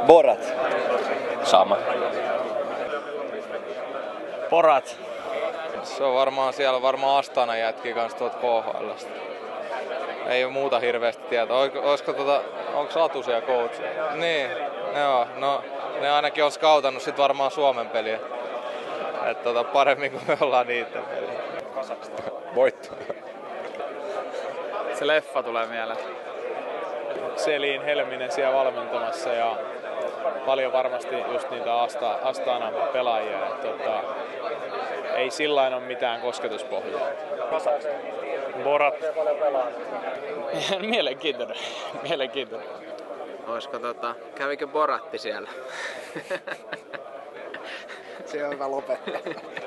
Borat. Sama. Borat. Se on varmaan Astana jätki kanssa tuolta KHL:stä. Ei oo muuta hirveästi tietoa. Onko Satu siellä coach? Niin, joo. No, ne ainakin on skautannut sit varmaan Suomen peliä. Paremmin kuin me ollaan niitten peliä. Voitto. Se leffa tulee mieleen. Selin Helminen siellä valmentamassa ja paljon varmasti just niitä Astanan pelaajia. Ei sillain ole mitään kosketuspohjaa. Borat. Mielenkiintoinen. Oisko kävikö Boratti siellä? Se on hyvä lopettaa.